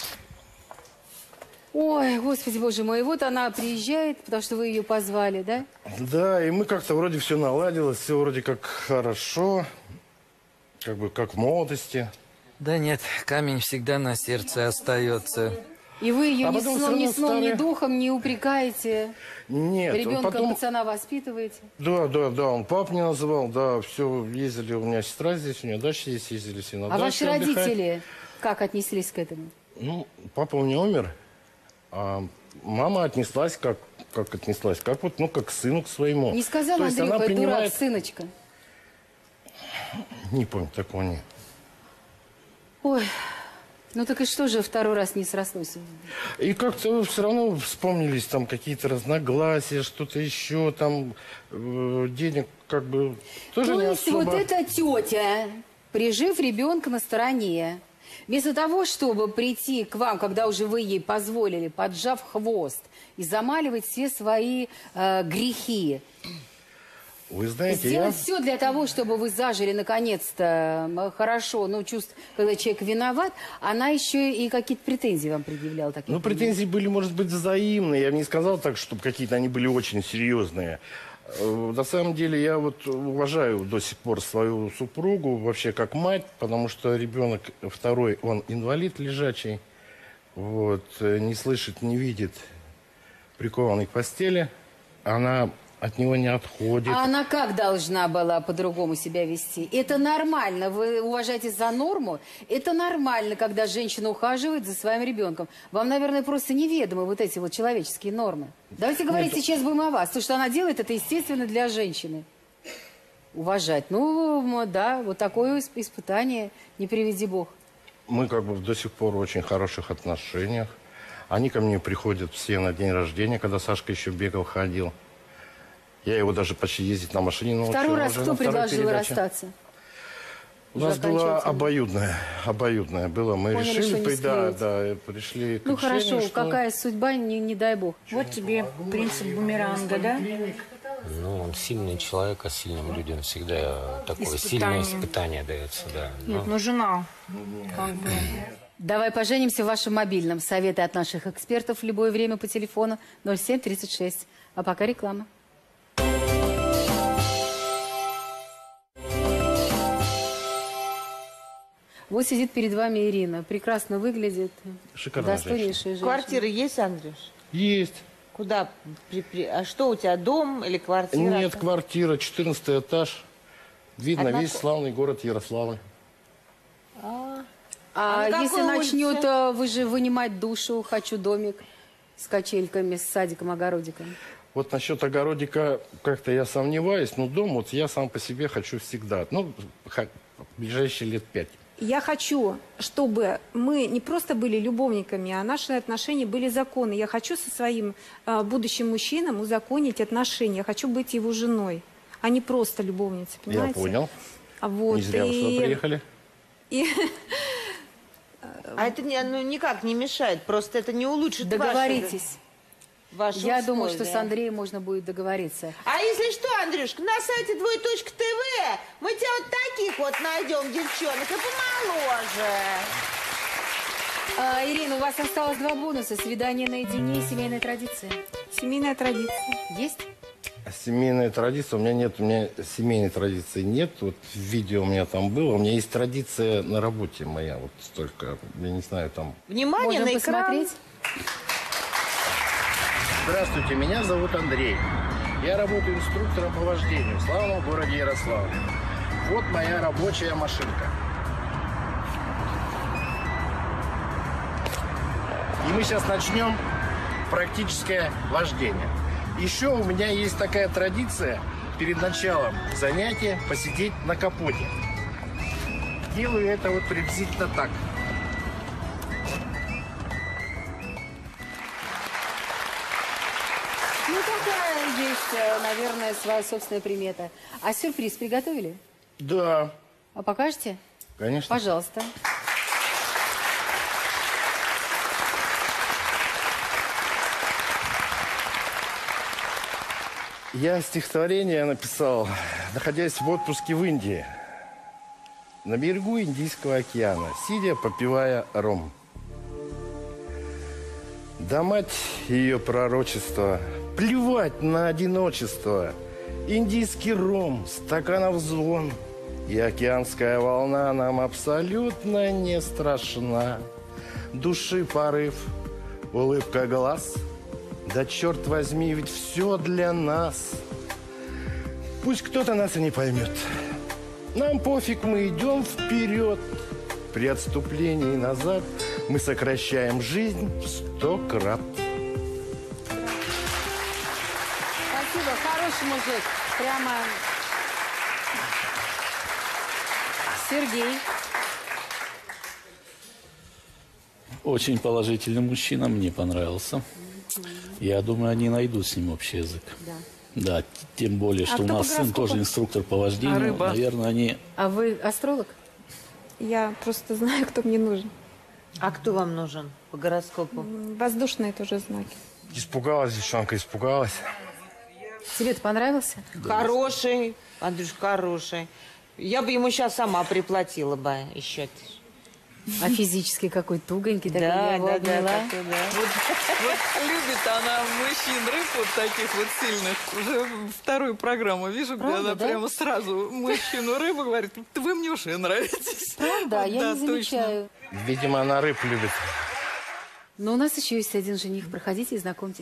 Ой, господи, боже мой. И вот она приезжает, потому что вы ее позвали, да? Да, и мы как-то вроде все наладилось, все вроде как хорошо, как бы как в молодости. Да нет, камень всегда на сердце остается. И вы ее А ни потом сном, всё ни, равно сном, ни стали- духом не упрекаете. Нет, Ребенка, потом... пацана воспитываете. Да, да, да, он пап не называл, да, все, ездили, у меня сестра здесь, у меня дача здесь, ездили все на А дачу ваши отдыхать. родители как отнеслись к этому? Ну, папа у меня умер, а мама отнеслась как, как отнеслась, как вот, ну, как к сыну, к своему. Не сказала То есть Андрюха, она дурак, принимает... сыночка. Не помню, такого нет. Ой, ну так и что же второй раз не срослось? И как-то все равно вспомнились там какие-то разногласия, что-то еще, там э, денег как бы тоже То не есть особо. вот эта тетя, прижив ребенка на стороне, вместо того, чтобы прийти к вам, когда уже вы ей позволили, поджав хвост, и замаливать все свои э, грехи, Вы знаете, сделать я... все для того, чтобы вы зажили наконец-то м, хорошо, ну, чувств, когда человек виноват, она еще и какие-то претензии вам предъявляла. Так я Ну, понимаю. претензии были, может быть, взаимные. Я бы не сказал так, чтобы какие-то они были очень серьезные. Э, На самом деле, я вот уважаю до сих пор свою супругу вообще как мать, потому что ребенок второй, он инвалид лежачий, вот, э, не слышит, не видит, прикованный к постели. Она от него не отходит. А она как должна была по-другому себя вести? Это нормально. Вы уважаете за норму? Это нормально, когда женщина ухаживает за своим ребенком. Вам, наверное, просто неведомы вот эти вот человеческие нормы. Давайте говорить Нет. сейчас будем о вас. То, что она делает, это естественно для женщины. Уважать. Ну, да, вот такое исп- испытание, не приведи Бог. Мы как бы до сих пор в очень хороших отношениях. Они ко мне приходят все на день рождения, когда Сашка еще бегал, ходил. Я его даже почти ездить на машине научил. Второй раз уже кто на второй предложил передаче. расстаться? У Уже нас было окончательно. обоюдное, обоюдное было. Мы Поняли, решили, что не при- да, склеить. да, пришли к Ну, решению, хорошо, что- какая судьба, не, не дай Бог. Вот тебе принцип бумеранга, да? Ну, он сильный человек, а сильным людям всегда такое Испытание. сильное испытание дается, да. Нет, Но- ну жена, как бы... Давай поженимся в вашем мобильном. Советы от наших экспертов в любое время по телефону ноль семь тридцать шесть. А пока реклама. Вот сидит перед вами Ирина. Прекрасно выглядит. Шикарная достойнейшая женщина. женщина. Квартира есть, Андрюш? Есть. Куда? При, при... А что у тебя, дом или квартира? Нет, квартира, четырнадцатый этаж. Видно Одна весь ко- славный город Ярославль. А, А, А на если какой начнет улице? э, вы же вынимать душу, хочу домик с качельками, с садиком, огородиком. Вот насчет огородика как-то я сомневаюсь, но дом вот я сам по себе хочу всегда. Ну, ха- в ближайшие лет пять. Я хочу, чтобы мы не просто были любовниками, а наши отношения были законны. Я хочу со своим э, будущим мужчином узаконить отношения. Я хочу быть его женой, а не просто любовницей, понимаете? Я понял. А вот, Не зря вы сюда и- приехали. и- А это не, ну, никак не мешает, просто это не улучшит Договоритесь. ваши, ваши Я думаю, что условия. с Андреем можно будет договориться. А если что, Андрюшка, на сайте двоеточка ТВ мы тебе вот таких вот найдем девчонок и помоложе. А, Ирина, у вас осталось два бонуса. Свидание наедине и семейная традиция. Семейная традиция. Есть? А семейная традиция у меня нет, у меня семейной традиции нет. Вот видео у меня там было. У меня есть традиция на работе моя. Вот столько, я не знаю, там. Внимание Можем на экран. посмотреть? Здравствуйте, меня зовут Андрей. Я работаю инструктором по вождению в славном городе Ярославле. Вот моя рабочая машинка. И мы сейчас начнем практическое вождение. Еще у меня есть такая традиция перед началом занятия посидеть на капоте. Делаю это вот приблизительно так. Ну, такая есть, э, наверное, своя собственная примета. А сюрприз приготовили? Да, А покажете? конечно. Пожалуйста. Я стихотворение написал, находясь в отпуске в Индии. На берегу Индийского океана, сидя, попивая ром. Да мать ее пророчества, плевать на одиночество. Индийский ром, стаканов звон. И океанская волна нам абсолютно не страшна. Души порыв, улыбка глаз. Да черт возьми, ведь все для нас. Пусть кто-то нас и не поймет. Нам пофиг, мы идем вперед. При отступлении назад мы сокращаем жизнь в сто крат. Спасибо, хороший мужик. Прямо... Сергей. Очень положительный мужчина, мне понравился. Я думаю, они найдут с ним общий язык. Да. Да, тем более, что А у кто по нас сын гороскопу? тоже инструктор по А вождению. рыба? Наверное, они... А вы астролог? Я просто знаю, кто мне нужен. А кто вам нужен по гороскопу? М, Воздушные тоже знаки. Испугалась девчонка, испугалась. Тебе-то понравился? Хороший, Андрюш, хороший. Я бы ему сейчас сама приплатила бы еще. А физически какой тугонький, такой, я его обняла. такой, да. Вот, вот любит она мужчин, рыб вот таких вот сильных. Уже вторую программу вижу, где Правда, она да? прямо сразу мужчину рыбу говорит, вы мне уже нравитесь. Правда? Вот, Я да, не точно. замечаю. Видимо, она рыб любит. Но у нас еще есть один жених. Проходите и знакомьтесь.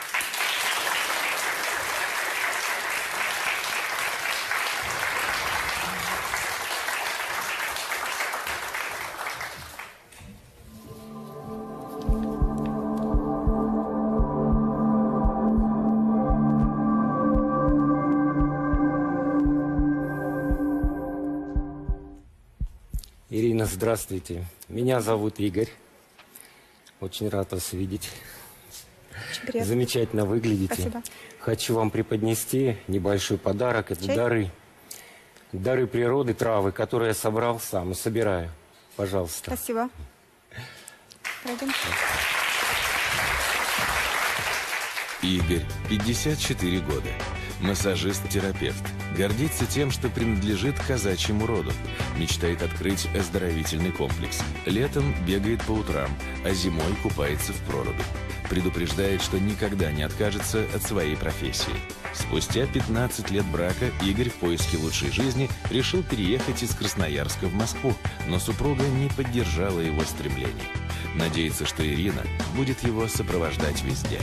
Ирина, здравствуйте. Меня зовут Игорь. Очень рад вас видеть. Очень приятно. Замечательно выглядите. Спасибо. Хочу вам преподнести небольшой подарок. Это Чай? дары. Дары природы, травы, которые я собрал сам и собираю. Пожалуйста. Спасибо. Пройдем. Игорь, пятьдесят четыре года. Массажист-терапевт. Гордится тем, что принадлежит к казачьему роду. Мечтает открыть оздоровительный комплекс. Летом бегает по утрам, а зимой купается в проруби. Предупреждает, что никогда не откажется от своей профессии. Спустя пятнадцать лет брака Игорь в поиске лучшей жизни решил переехать из Красноярска в Москву, но супруга не поддержала его стремлений. Надеется, что Ирина будет его сопровождать везде.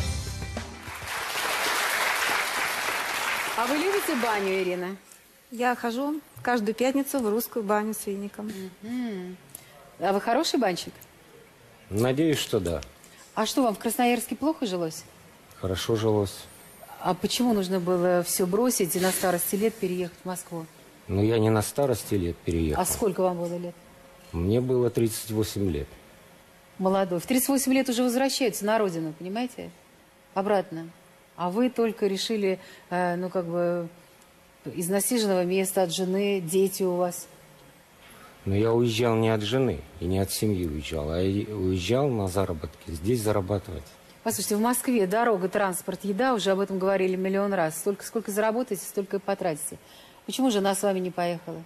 А вы любите баню, Ирина? Я хожу каждую пятницу в русскую баню с веником. М-м. А вы хороший банщик? Надеюсь, что да. А что, вам в Красноярске плохо жилось? Хорошо жилось. А почему нужно было все бросить и на старости лет переехать в Москву? Но я не на старости лет переехал. А сколько вам было лет? Мне было тридцать восемь лет. Молодой. В тридцать восемь лет уже возвращаются на родину, понимаете? Обратно. А вы только решили, э, ну, как бы, из насиженного места, от жены, дети у вас. Но я уезжал не от жены и не от семьи уезжал, а я уезжал на заработки, здесь зарабатывать. Послушайте, в Москве дорога, транспорт, еда, уже об этом говорили миллион раз. Столько, сколько заработаете, столько и потратите. Почему жена с вами не поехала?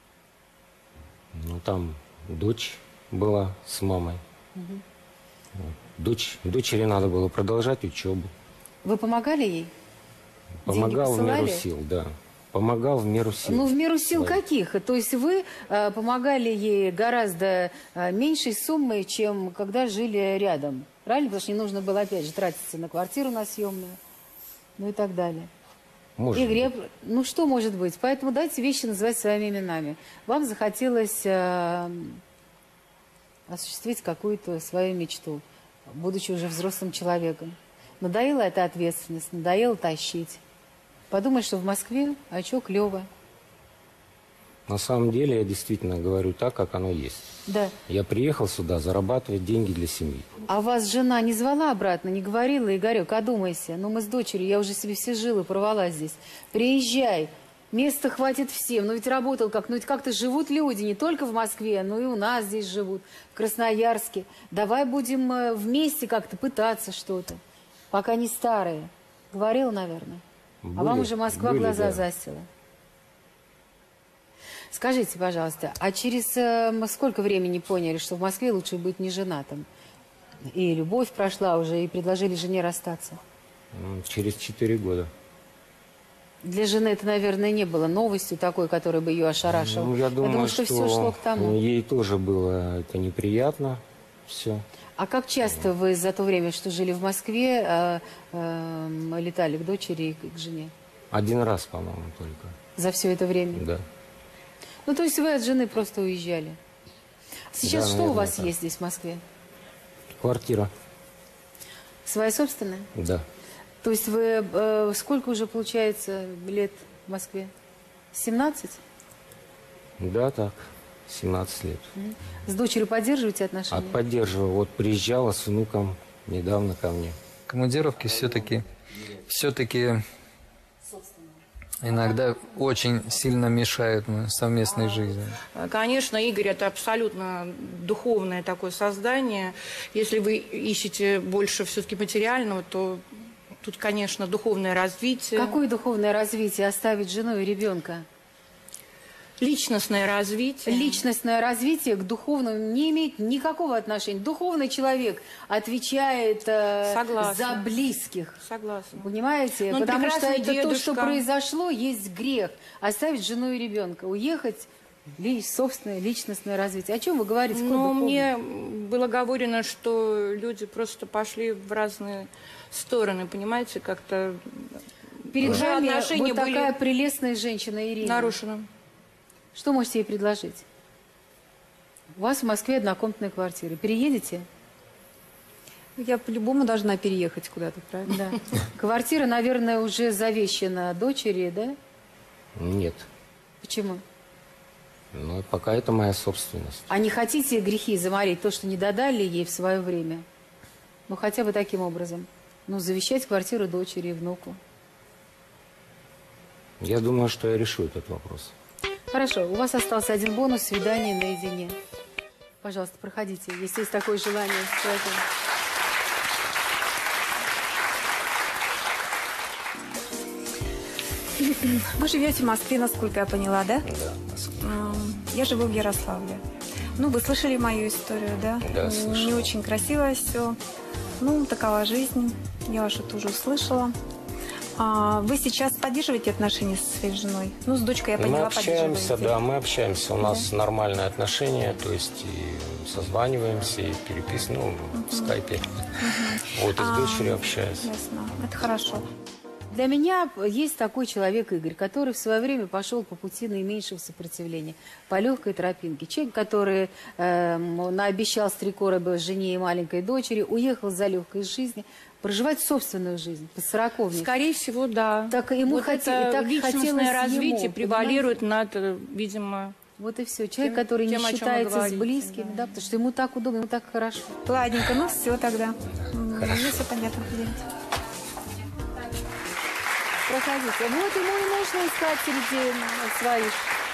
Ну, там дочь была с мамой. Угу. Дочь, дочери надо было продолжать учебу. Вы помогали ей? Помогал в меру посылали? сил, да. Помогал в меру сил. Ну, в меру сил своих. каких? То есть вы э, помогали ей гораздо э, меньшей суммой, чем когда жили рядом. Правильно? Потому что не нужно было, опять же, тратиться на квартиру на съемную, ну и так далее. Может Игорь, я- ну что может быть? Поэтому дайте вещи называть своими именами. Вам захотелось э, осуществить какую-то свою мечту, будучи уже взрослым человеком. Надоела эта ответственность, надоело тащить. Подумай, что в Москве, а чё, клево. На самом деле я действительно говорю так, как оно есть. Да. Я приехал сюда зарабатывать деньги для семьи. А вас жена не звала обратно, не говорила, Игорек, одумайся. Ну, мы с дочерью, я уже себе все жилы порвала здесь. Приезжай, места хватит всем. Ну, ведь работал как, ну, ведь как-то живут люди, не только в Москве, но и у нас здесь живут, в Красноярске. Давай будем э, вместе как-то пытаться что-то, пока не старые. Говорила, наверное. А Были- вам уже Москва были, глаза да. застила. Скажите, пожалуйста, а через э, сколько времени поняли, что в Москве лучше быть не женатым? И любовь прошла уже, и предложили жене расстаться. М, Через четыре года. Для жены это, наверное, не было новостью такой, которая бы ее ошарашила. Ну, я думаю, что, все шло к тому. ей тоже было это неприятно. Все. А как часто вы за то время, что жили в Москве, э, э, летали к дочери и к жене? Один раз, по-моему, только. За все это время? Да. Ну, то есть вы от жены просто уезжали. Сейчас Да, что у наверное, вас так. есть здесь, в Москве? Квартира. Своя собственная? Да. То есть вы э, сколько уже, получается, лет в Москве? семнадцать? Да, так. семнадцать лет. Мгм. С дочерью поддерживаете отношения? А поддерживаю. Вот приезжала с внуком недавно ко мне. Командировки все-таки все-таки иногда очень сильно мешают ну, совместной жизни. Конечно, Игорь, это абсолютно духовное такое создание. Если вы ищете больше все-таки материального, то тут, конечно, духовное развитие. Какое духовное развитие оставить жену и ребенка? Личностное развитие. Личностное развитие к духовному не имеет никакого отношения. Духовный человек отвечает э, Согласна. за близких. Согласна. Понимаете? Ну, он Потому что прекрасный это то, что дедушка. произошло, есть грех. Оставить жену и ребенка. Уехать, ли, собственное личностное развитие. О чем вы говорите? Какое Ну, духовное? мне было говорено, что люди просто пошли в разные стороны, понимаете, как-то Перед уже вами отношения вот такая были прелестная женщина Ирина. нарушены. Что можете ей предложить? У вас в Москве однокомнатная квартира. Переедете? Я по-любому должна переехать куда-то, правильно? Да. Квартира, наверное, уже завещана дочери, да? Нет. Почему? Ну, пока это моя собственность. А не хотите грехи заморить, то, что не додали ей в свое время? Ну, хотя бы таким образом. Ну, завещать квартиру дочери и внуку. Я думаю, что я решу этот вопрос. Хорошо, у вас остался один бонус – свидание наедине. Пожалуйста, проходите, если есть такое желание с человеком. Вы живете в Москве, насколько я поняла, да? Да, в Москве. Я живу в Ярославле. Ну, вы слышали мою историю, да? Да, слышала. Не очень красивое все. Ну, такова жизнь. Я вашу тоже услышала. А вы сейчас поддерживаете отношения со своей женой? Ну, с дочкой, я поняла, Мы общаемся, поддерживаете. да, мы общаемся. У нас Да. нормальные отношения, то есть и созваниваемся, и переписываем, ну, в скайпе. Вот, и с А, дочерью общаюсь. Ясно. Это хорошо. Для меня есть такой человек, Игорь, который в свое время пошел по пути наименьшего сопротивления, по легкой тропинке. Человек, который э, наобещал с три короба жене и маленькой дочери, уехал за легкой жизни, проживать собственную жизнь, по сороковнику. Скорее всего, да. Так ему вот хоте- это так личностное хотелось развитие ему, превалирует над, видимо... Вот и все. Человек, тем- который тем, не о чем вы считается с говорите, близкими, да. потому что ему так удобно, ему так хорошо. Ладненько, ну все тогда. Мне все понятно. Идемте. Проходите. Вот ему и нужно искать среди своих.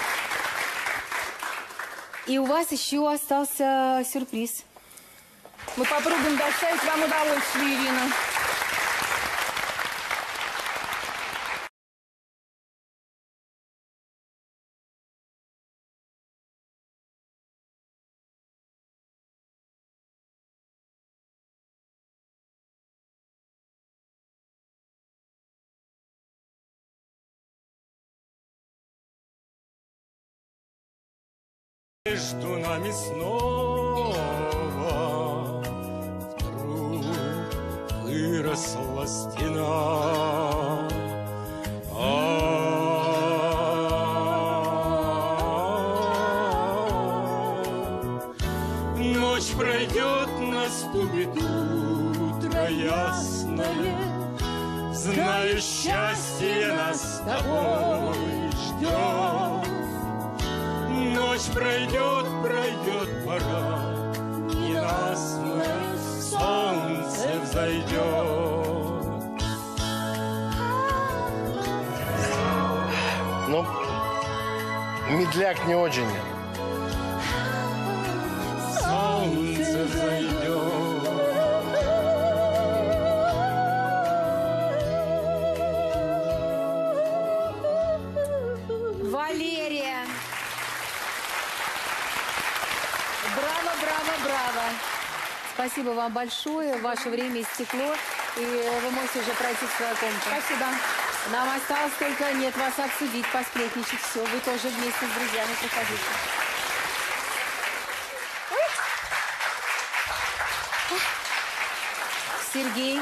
И у вас еще остался сюрприз. Мы попробуем доставить вам удовольствие, Ирина. Между нами снова вдруг выросла стена. А-а-а. Ночь пройдет, наступит утро ясное. Знаю, счастье нас с тобой ждет. Ночь пройдет, пройдет пора, ненастное солнце взойдет. Ну, медляк не очень. Солнце взойдет. Валерия! Браво, браво, браво! Спасибо вам большое. Ваше время истекло, и вы можете уже пройти в свою комнату. Спасибо. Нам осталось только нет вас обсудить, посплетничать. Все, вы тоже вместе с друзьями приходите. Сергей,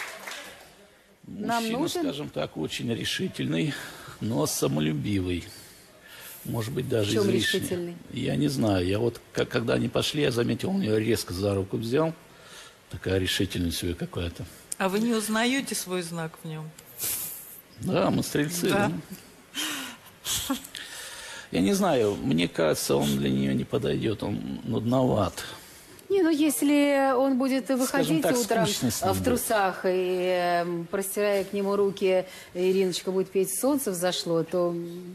нам Мужчина, нужен? скажем так, очень решительный, но самолюбивый. Может быть, даже В чем излишне. решительный? Я не знаю. Я вот, как, когда они пошли, я заметил, он ее резко за руку взял. Такая решительность у нее какая-то. А вы не узнаете свой знак в нем? Да, мы стрельцы. Да. Да? Я не знаю, мне кажется, он для нее не подойдет. Он нудноват. Не, ну если он будет выходить так, утром скучно с ним в будет. трусах и, э, простирая к нему руки, Ириночка будет петь «Солнце взошло», то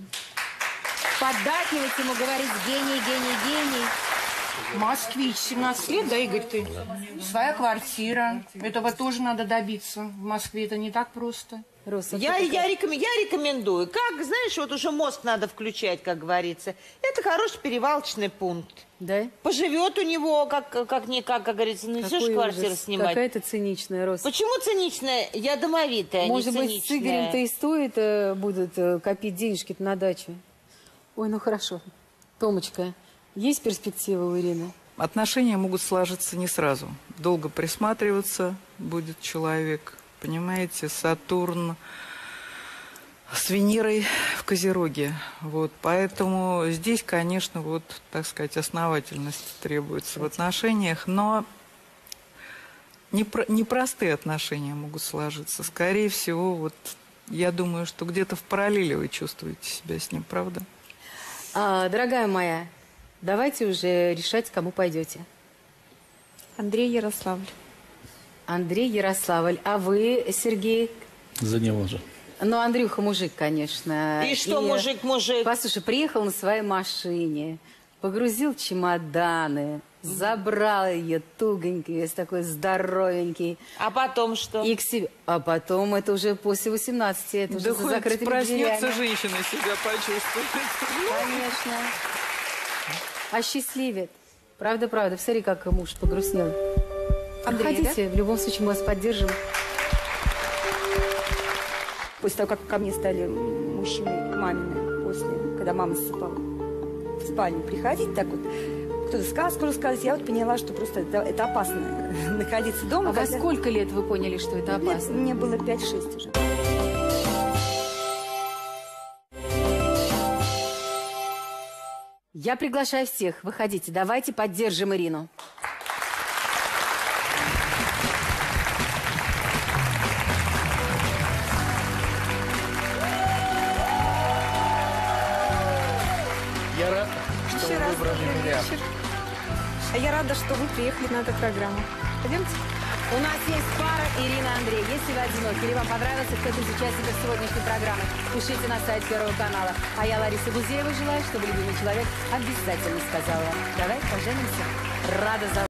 поддакивать ему, говорить «гений, гений, гений». Москвич, семнадцать лет, да, Игорь, ты? Своя квартира. Этого тоже надо добиться. В Москве это не так просто. Роса, Я, я, рекомен- я рекомендую. Как, знаешь, вот уже мозг надо включать, как говорится. Это хороший перевалочный пункт. Да? Поживет у него, как, как-никак, как говорится, ну, несешь Какой квартиру ужас. снимать. Какая-то циничная, Роса. Почему циничная? Я домовитая, Может не быть, циничная. с Игорем-то и стоит э, будут э, копить денежки на дачу. Ой, ну хорошо. Томочка, есть перспектива у Ирины? Отношения могут сложиться не сразу. Долго присматриваться будет человек. Понимаете, Сатурн с Венерой в Козероге. Вот, поэтому здесь, конечно, вот, так сказать, основательность требуется в отношениях, но непро- непростые отношения могут сложиться. Скорее всего, вот, я думаю, что где-то в параллели вы чувствуете себя с ним, правда? А, дорогая моя, давайте уже решать, к кому пойдете. Андрей Ярославль. Андрей Ярославль. А вы, Сергей? За него же. Ну, Андрюха мужик, конечно. И что мужик, мужик? Послушай, приехал на своей машине, погрузил чемоданы, Забрал ее тугонький, весь такой здоровенький. А потом что? И к себе. А потом это уже после восемнадцати, это уже Да за хоть закрытыми проснется дверями. женщина, себя почувствует. Конечно. Осчастливит. Правда, правда. Посмотри, как муж погрустнел. Андрей, Хотите, в любом случае мы вас поддержим. После того, как ко мне стали мужчины мамины, после, когда мама засыпала, в спальню приходить, так вот, кто-то сказку рассказывать, я вот поняла, что просто это, это опасно находиться дома. А во когда... сколько лет вы поняли, что это опасно? Лет, мне было пять-шесть уже. Я приглашаю всех. Выходите, давайте поддержим Ирину. Я рад, что Еще вы раз выбрали добрый меня. вечер. А я рада, что вы приехали на эту программу. Пойдемте. У нас есть пара Ирина и Андрей. Если вы одиноки или вам понравился кто-то из участников сегодняшней программы, пишите на сайт Первого канала. А я, Лариса Гузеева, желаю, чтобы любимый человек обязательно сказал вам: давай поженимся. Рада за